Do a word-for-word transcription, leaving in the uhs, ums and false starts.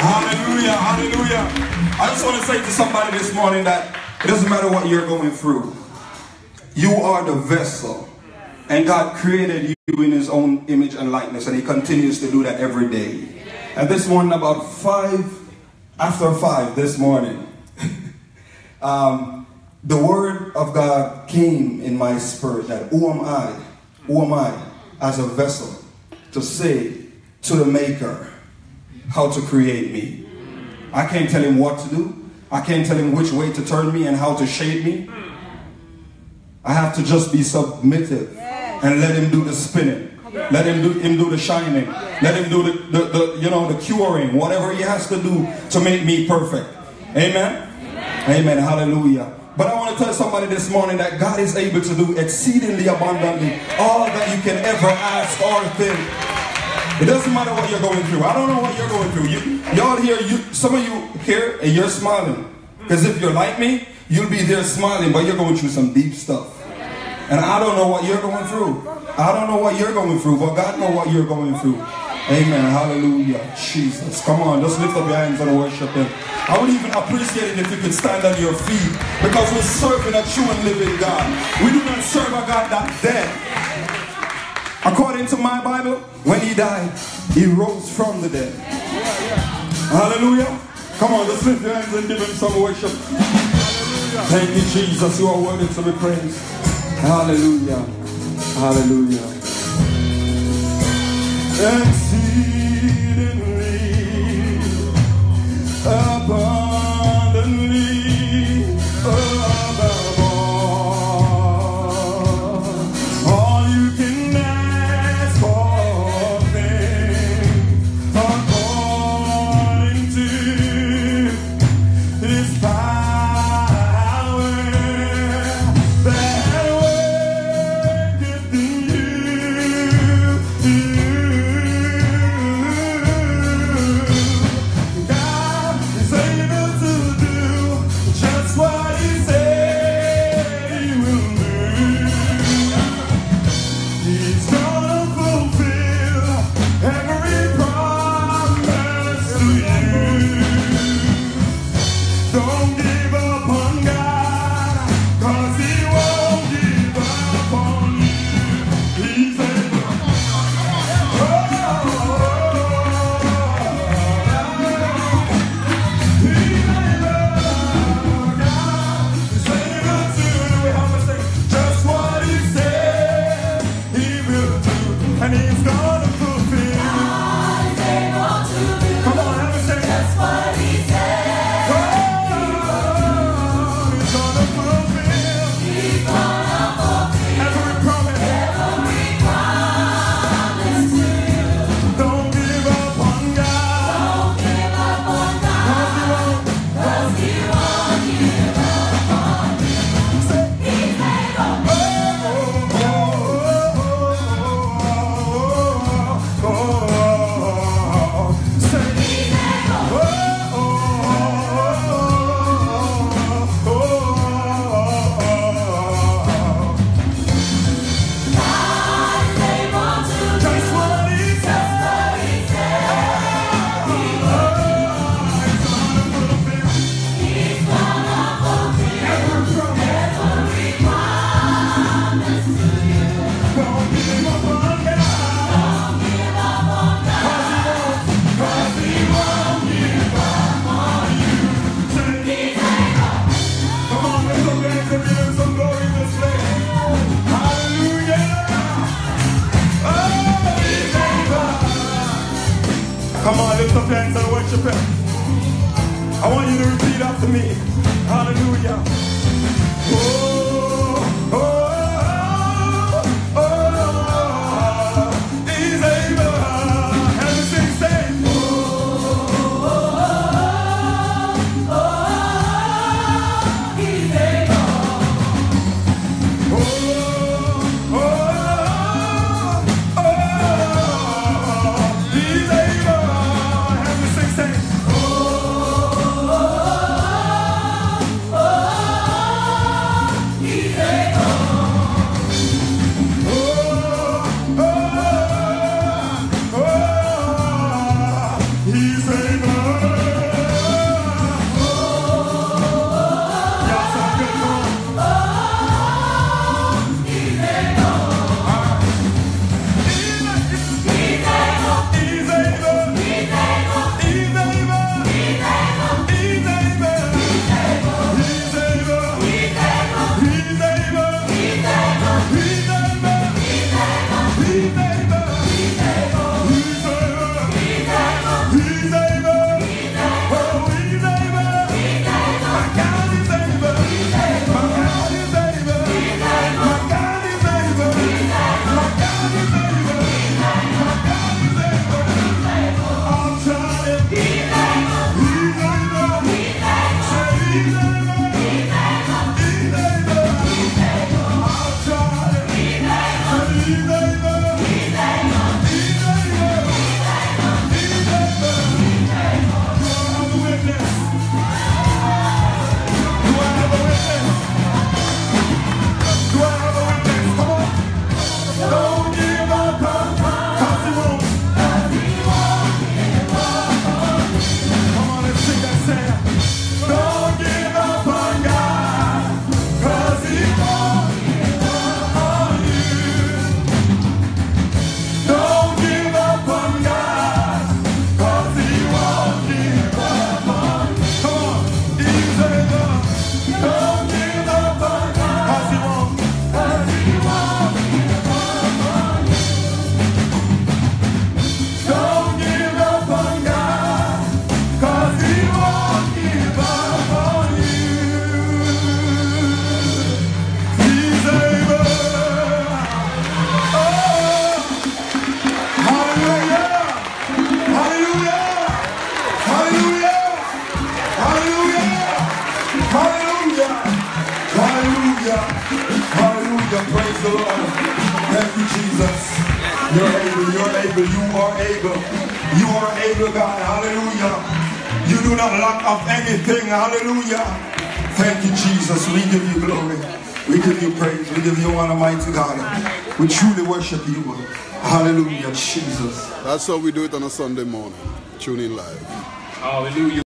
Hallelujah, hallelujah. I just want to say to somebody this morning that it doesn't matter what you're going through. You are the vessel. And God created you in his own image and likeness, and he continues to do that every day. And this morning, about five, after five this morning, um, the word of God came in my spirit that who am I, who am I as a vessel to say to the maker how to create me. I can't tell him what to do. I can't tell him which way to turn me and how to shape me. I have to just be submissive and let him do the spinning. Let him do him do the shining. Let him do the, the, the you know the curing. Whatever he has to do to make me perfect. Amen? Amen. Amen. Hallelujah. But I want to tell somebody this morning that God is able to do exceedingly abundantly all that you can ever ask or think. It doesn't matter what you're going through. I don't know what you're going through. You, y'all here, you, some of you here, and you're smiling. Because if you're like me, you'll be there smiling, but you're going through some deep stuff. And I don't know what you're going through. I don't know what you're going through, but God knows what you're going through. Amen. Hallelujah. Jesus. Come on, just lift up your hands and worship him. I would even appreciate it if you could stand on your feet, because we're serving a true and living God. We do not serve a God that's dead. According to my Bible, when he died, he rose from the dead. Hallelujah. Come on, let's lift your hands and give him some worship. Thank you, Jesus. You are worthy to be praised. Hallelujah. Hallelujah. Exceedingly, abundantly, above all, all you can ask for, things according to his power that worketh in you. God is able to do just what he said he will do. He's gonna fulfill every promise to you. Don't give up on God, 'cause he won't give up on you. He's able. Oh, he's able. God is able to do it. Help us sing. Just what he said he will do, and he's gonna fulfill. Come on, help us sing. Just what he said. Oh, he's gonna fulfill He's gonna fulfill every promise. every promise to you. Don't give up on God, Don't give up on 'cause God, he won't. 'cause he won't give up on you. Say, He's able. oh, oh, oh, oh, oh, say, He's able. oh, oh, oh, oh, God is able to do just what he just said. what he said he will do. He's gonna fulfill every promise to you. Don't give up on God, Don't give up on God, 'cause he won't give up on you. say, He's able. come on, let's go dance and give him some glory this place. Hallelujah. Oh, he's able. Come on, lift up your hands and worship him. I want you to repeat after me. Hallelujah. Oh, oh, oh, oh, he's able. And the sing, say, oh, He's able. oh, oh, oh, he's able. And the sing, say, oh, He's able. oh, oh, he's able. Hallelujah. Praise the Lord. Thank you, Jesus. You're able. You're able. You are able. You are able, God. Hallelujah. You do not lack of anything. Hallelujah. Thank you, Jesus. We give you glory. We give you praise. We give you honor, mighty God. We truly worship you. Hallelujah, Jesus. That's how we do it on a Sunday morning. Tune in live. Hallelujah.